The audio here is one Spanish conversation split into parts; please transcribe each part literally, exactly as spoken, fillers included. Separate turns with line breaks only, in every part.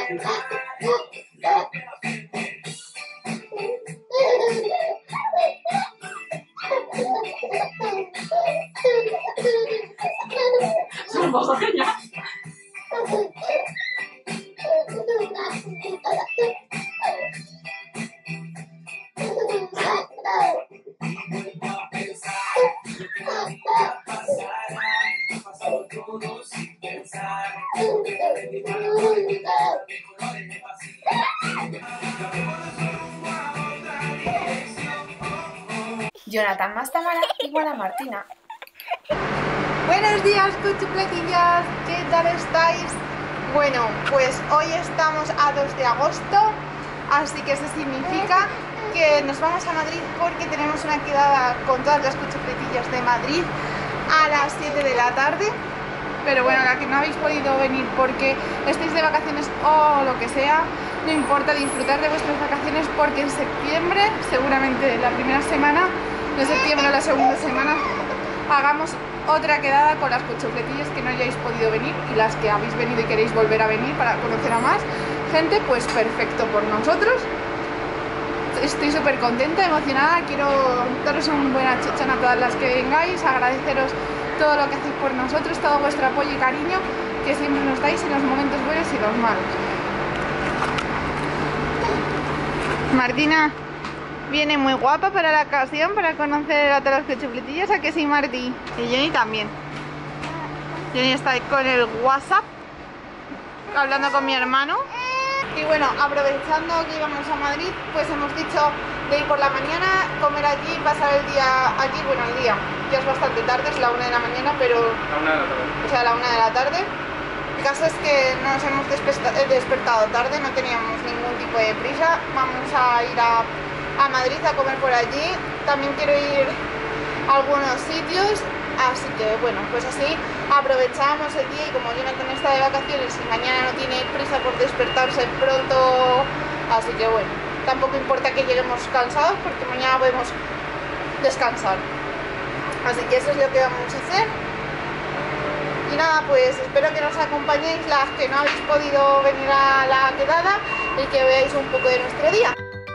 Es un poco genial.
Jonathan más Tamara igual a Martina.
Buenos días, cuchupletillas, ¿qué tal estáis? Bueno, pues hoy estamos a dos de agosto, así que eso significa que nos vamos a Madrid porque tenemos una quedada con todas las cuchupletillas de Madrid a las siete de la tarde. Pero bueno, la que no habéis podido venir porque estáis de vacaciones o lo que sea, no importa, disfrutar de vuestras vacaciones porque en septiembre, seguramente la primera semana de septiembre o la segunda semana, hagamos otra quedada con las cuchufletillas que no hayáis podido venir, y las que habéis venido y queréis volver a venir para conocer a más gente, pues perfecto por nosotros. Estoy súper contenta, emocionada, quiero daros un buen achuchón a todas las que vengáis, agradeceros todo lo que hacéis por nosotros, todo vuestro apoyo y cariño que siempre nos dais en los momentos buenos y los malos. Martina viene muy guapa para la ocasión, para conocer a todas las cuchufletillas, ¿a que sí, Martí? Y Jenny también. Jenny está ahí con el WhatsApp, hablando con mi hermano. Y bueno, aprovechando que íbamos a Madrid, pues hemos dicho de ir por la mañana, comer allí, pasar el día allí, bueno, el día ya es bastante tarde, es la una de la mañana, pero...
La una de la tarde.
O sea, la una de la tarde. El caso es que nos hemos despertado tarde, no teníamos ningún tipo de prisa. Vamos a ir a, a Madrid a comer por allí. También quiero ir a algunos sitios, así que bueno, pues así aprovechamos el día. Y como Jonathan está de vacaciones y mañana no tiene prisa por despertarse pronto, así que bueno, tampoco importa que lleguemos cansados porque mañana podemos descansar. Así que eso es lo que vamos a hacer. Y nada, pues espero que nos acompañéis las que no habéis podido venir a la quedada y que veáis un poco de nuestro día.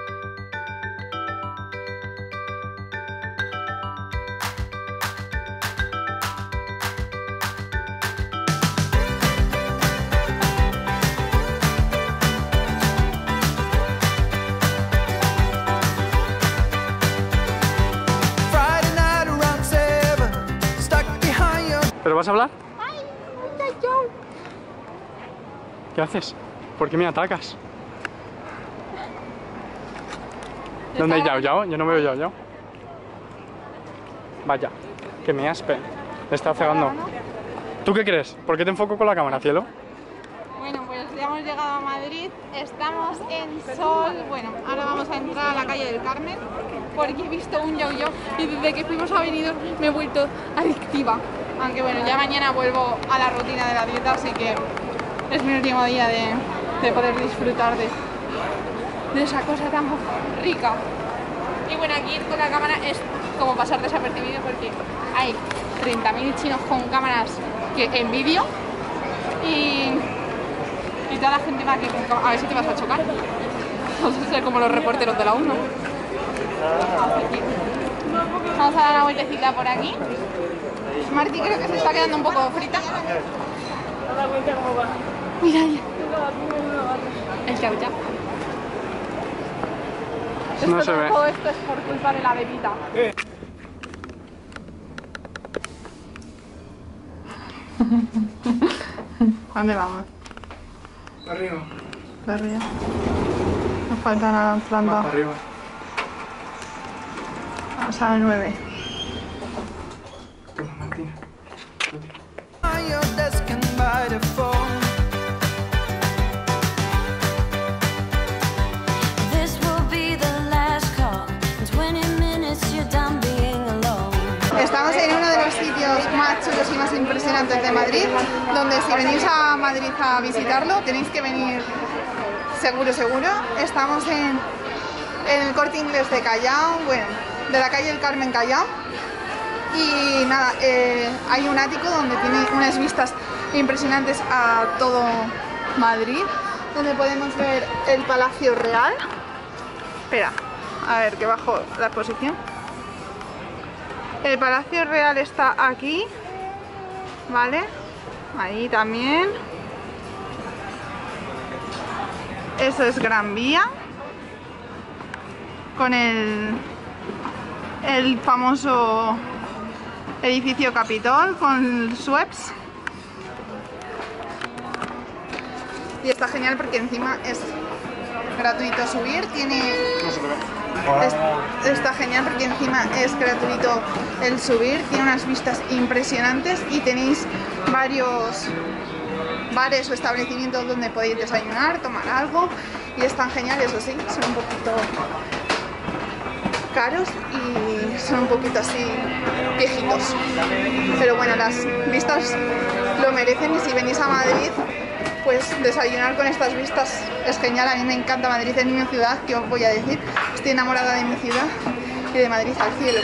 ¿Pero vas a hablar? ¿Qué haces? ¿Por qué me atacas? ¿Dónde hay Yao Yao? Yo no veo Yao Yao. Vaya, que me aspe. Me está cegando. ¿Tú qué crees? ¿Por qué te enfoco con la cámara, cielo?
Bueno, pues ya hemos llegado a Madrid, estamos en Sol. Bueno, ahora vamos a entrar a la calle del Carmen porque he visto un Yao Yao y desde que fuimos a Benidorm me he vuelto adictiva. Aunque bueno, ya mañana vuelvo a la rutina de la dieta, así que es mi último día de, de poder disfrutar de, de esa cosa tan rica. Y bueno, aquí ir con la cámara es como pasar desapercibido porque hay treinta mil chinos con cámaras que en vídeo y, y toda la gente va aquí con cámara. A ver si te vas a chocar. Vamos a ser como los reporteros de la uno. Vamos a dar una vueltecita por aquí. Martí creo que se está quedando un poco frita. Mira ahí. El Yao Yao.
No
Esto,
se ve.
todo esto es por culpa de la bebida. ¿A dónde vamos?
Arriba.
Para arriba. Nos falta la planta.
Más para arriba.
Vamos a la nueve.
Toma, Martina.
Estamos en uno de los sitios más chulos y más impresionantes de Madrid, donde si venís a Madrid a visitarlo tenéis que venir seguro, seguro. Estamos en, en el Corte Inglés de Callao, bueno, de la calle del Carmen Callao. Y nada, eh, hay un ático donde tiene unas vistas impresionantes a todo Madrid. donde podemos ver el Palacio Real. Espera, a ver que bajo la exposición. El Palacio Real está aquí, ¿vale? Ahí también. Eso es Gran Vía, con el, el famoso edificio Capitol, con el Sueps. Y está genial porque encima es gratuito subir, tiene...
No se lo ve.
Es- está genial porque encima es gratuito el subir, tiene unas vistas impresionantes y tenéis varios bares o establecimientos donde podéis desayunar, tomar algo y están geniales, eso sí, son un poquito caros y son un poquito así viejitos, pero bueno, las vistas lo merecen y si venís a Madrid pues desayunar con estas vistas es genial. A mí me encanta Madrid, es mi ciudad, que os voy a decir, estoy enamorada de mi ciudad y de Madrid al cielo.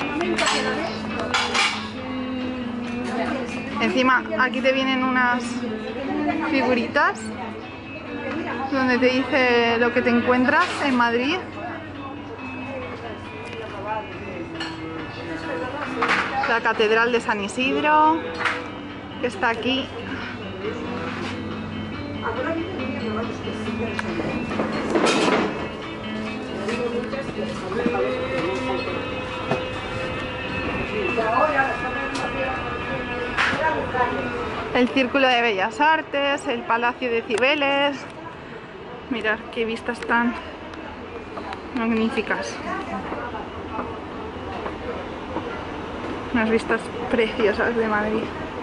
Encima aquí te vienen unas figuritas donde te dice lo que te encuentras en Madrid. La Catedral de San Isidro, que está aquí. El Círculo de Bellas Artes, el Palacio de Cibeles. Mirad qué vistas tan magníficas. Unas vistas preciosas de Madrid.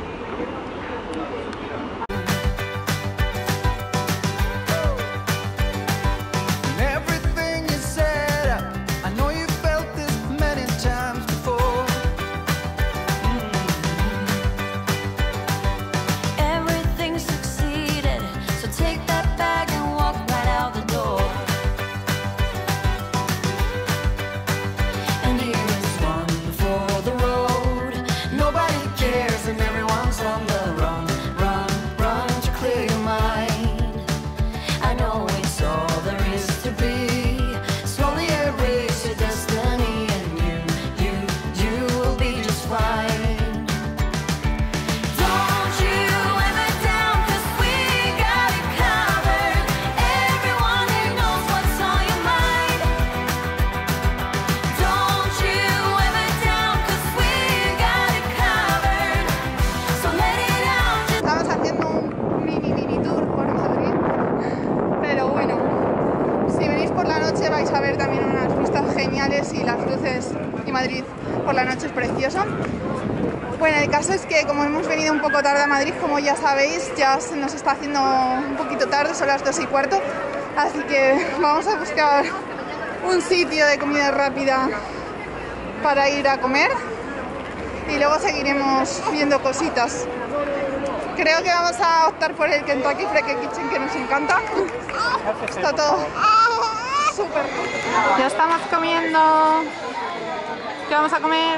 Vais a ver también unas vistas geniales y las luces y Madrid por la noche es precioso. Bueno, el caso es que como hemos venido un poco tarde a Madrid, como ya sabéis, ya se nos está haciendo un poquito tarde, son las dos y cuarto, así que vamos a buscar un sitio de comida rápida para ir a comer y luego seguiremos viendo cositas. Creo que vamos a optar por el Kentucky Fried Kitchen, que nos encanta. Está todo súper. Ya estamos comiendo. ¿Qué vamos a comer?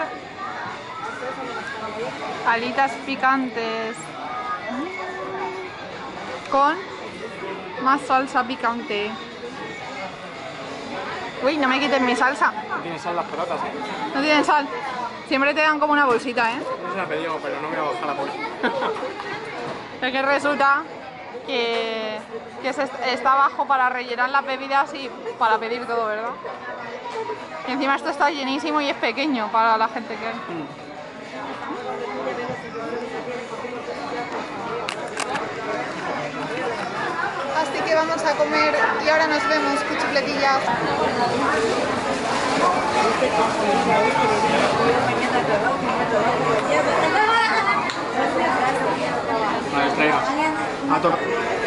Alitas picantes con más salsa picante. Uy, no me quiten mi salsa.
No tienen sal las patatas, ¿eh?
No tienen sal. Siempre te dan como una bolsita, ¿eh?
No se la pedimos, pero no me voy a bajar la bolsa.
Es que resulta que, que se está abajo para rellenar las bebidas y para pedir todo, ¿verdad? Y encima esto está llenísimo y es pequeño para la gente que hay.
Mm.
Así que vamos a comer y ahora nos vemos, cuchipletillas.
A ver, traigas. A tope.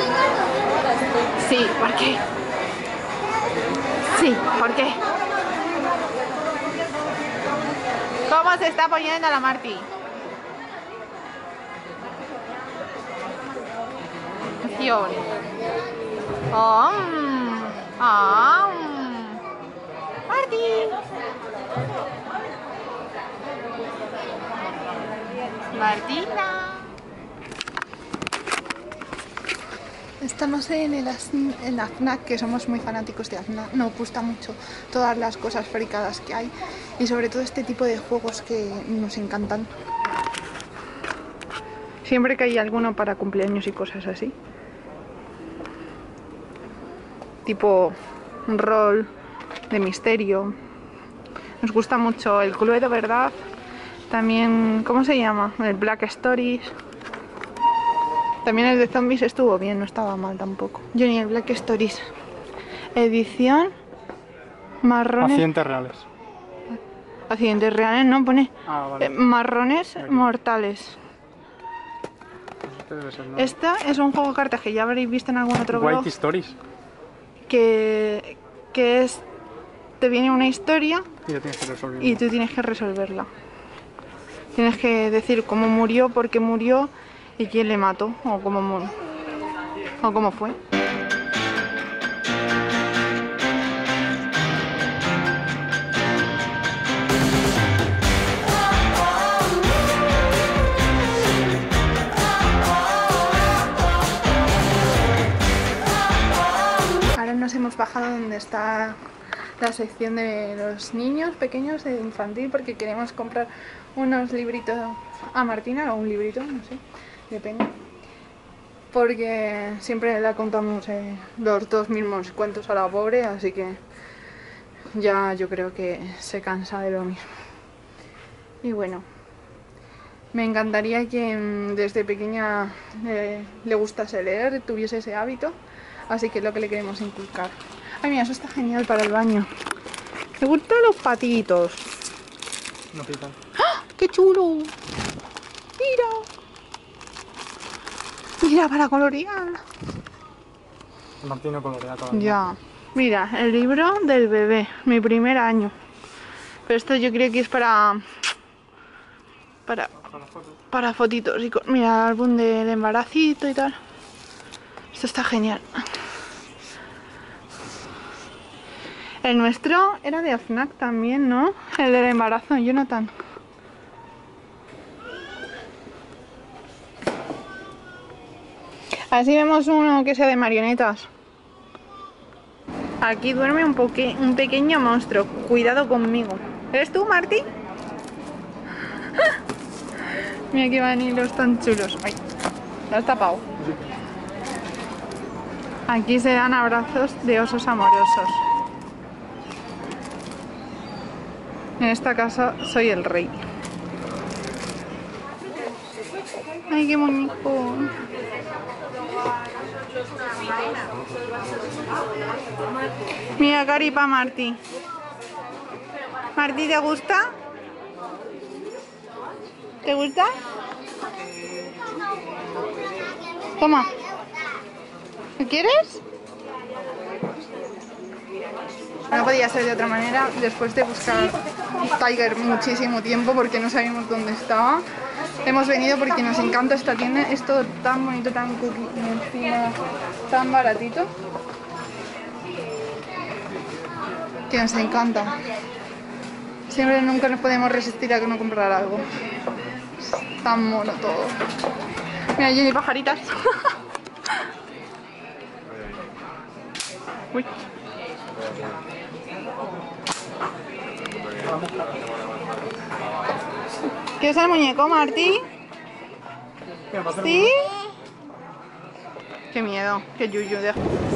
Sí, ¿por qué? Sí, ¿por qué? ¿Cómo se está poniendo la Marti? Atención. Oh, mm, ah, mm. Marti. Martina. Estamos en el As- en la FNAC, que somos muy fanáticos de la FNAC. Nos gusta mucho todas las cosas fricadas que hay y sobre todo este tipo de juegos que nos encantan. Siempre que hay alguno para cumpleaños y cosas así. Tipo rol de misterio. Nos gusta mucho el Cluedo, ¿verdad? También, ¿cómo se llama? El Black Stories. También el de zombies estuvo bien, no estaba mal tampoco. Yo ni el Black Stories. Edición marrones.
Accidentes reales.
Accidentes reales, no pone
Ah, vale.
eh, marrones
Aquí.
mortales.
Este debe ser, ¿no?
Esta es un juego de cartas que ya habréis visto en algún otro blog.
White Stories.
Que, que es. Te viene una historia
Y ya tienes que resolver.
y tú tienes que resolverla. Tienes que decir cómo murió, por qué murió y quién le mató o cómo, mu- o cómo fue. Ahora nos hemos bajado donde está la sección de los niños pequeños de infantil porque queremos comprar unos libritos a Martina o un librito, no sé, depende. Porque siempre le contamos eh, los dos mismos cuentos a la pobre, así que ya yo creo que se cansa de lo mismo. Y bueno, me encantaría que mm, desde pequeña eh, le gustase leer, tuviese ese hábito, así que es lo que le queremos inculcar. Ay, mira, eso está genial para el baño. ¿Te gustan los patitos?
No pican.
¡Ah! ¡Qué chulo! ¡Mira! Mira, para colorear.
Martín no colorea todavía.
Ya. Mira, el libro del bebé, mi primer año. Pero esto yo creo que es para... Para,
Para fotos.
para fotitos. Y co- mira, el álbum del embaracito y tal. Esto está genial. El nuestro era de FNAC también, ¿no? El del embarazo, Jonathan. Así vemos uno que sea de marionetas. Aquí duerme un, poque- un pequeño monstruo. Cuidado conmigo. ¿Eres tú, Marty? Mira que van hilos tan chulos. Ay, lo has tapado. Aquí se dan abrazos de osos amorosos. En esta casa soy el rey. Ay, qué muñeco. Mira, caripa Martí. Martí, ¿te gusta? ¿Te gusta? Toma. ¿Lo quieres? No podía ser de otra manera después de buscar Tiger muchísimo tiempo porque no sabíamos dónde estaba. Hemos venido porque nos encanta esta tienda, es todo tan bonito, tan cookie y encima tan baratito que nos encanta. Siempre nunca nos podemos resistir a que no comprar algo. Es tan mono todo. Mira, Jenny, pajaritas. Uy. ¿Quieres el muñeco, Martí? ¿Sí? Qué miedo, qué yuyu. De...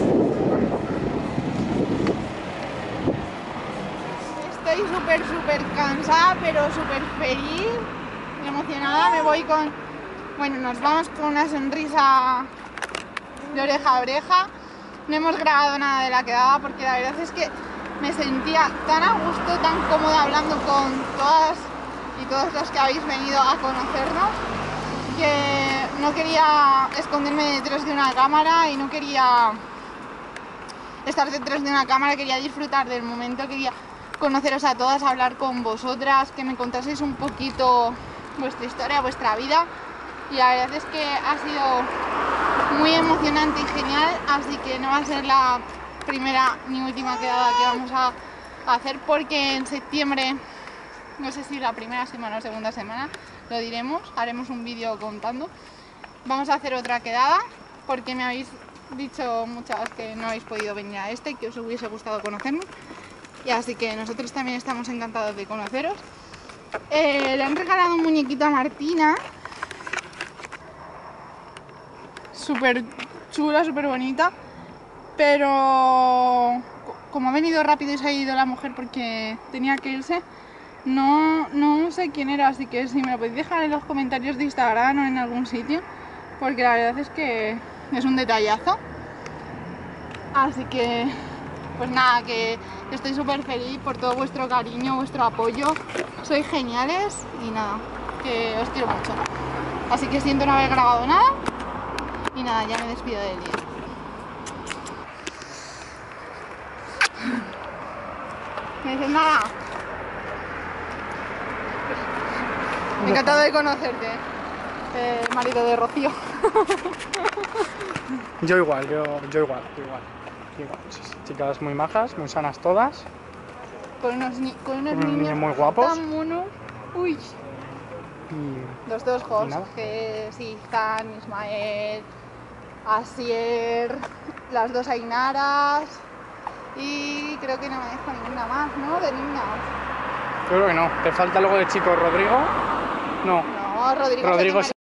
Estoy súper, súper cansada, pero súper feliz y emocionada. Me voy con... Bueno, nos vamos con una sonrisa de oreja a oreja. No hemos grabado nada de la quedada porque la verdad es que me sentía tan a gusto, tan cómoda hablando con todas y todos los que habéis venido a conocernos, que no quería esconderme detrás de una cámara y no quería estar detrás de una cámara, quería disfrutar del momento, quería conoceros a todas, hablar con vosotras, que me contaseis un poquito vuestra historia, vuestra vida, y la verdad es que ha sido muy emocionante y genial, así que no va a ser la primera ni última quedada que vamos a hacer porque en septiembre, no sé si la primera semana o segunda semana, lo diremos, haremos un vídeo contando. Vamos a hacer otra quedada porque me habéis dicho muchas que no habéis podido venir a este, que os hubiese gustado conocerme. Y así que nosotros también estamos encantados de conoceros. Eh, le han regalado un muñequito a Martina. Súper chula, súper bonita. Pero como ha venido rápido y se ha ido la mujer porque tenía que irse, no, no sé quién era, así que si me lo podéis dejar en los comentarios de Instagram o en algún sitio, porque la verdad es que es un detallazo. Así que, pues nada, que estoy súper feliz por todo vuestro cariño, vuestro apoyo. Sois geniales y nada, que os quiero mucho. Así que siento no haber grabado nada y nada, ya me despido del día. Me dices nada. Me ha encantado de conocerte, el marido de Rocío.
Yo igual, yo, yo igual, yo igual. igual. Sí, sí, chicas muy majas, muy sanas todas.
Con unos, ni con unos
Unos
niños
niños muy guapos.
tan monos. Uy.
Y
Los dos
y nada.
Jorge, Izan, Ismael, Asier, las dos Ainaras y creo que no me dejo ninguna más, ¿no? De niñas.
Yo creo que no. ¿Te falta algo de chico, Rodrigo? No.
No, Rodrigo,
Rodrigo
se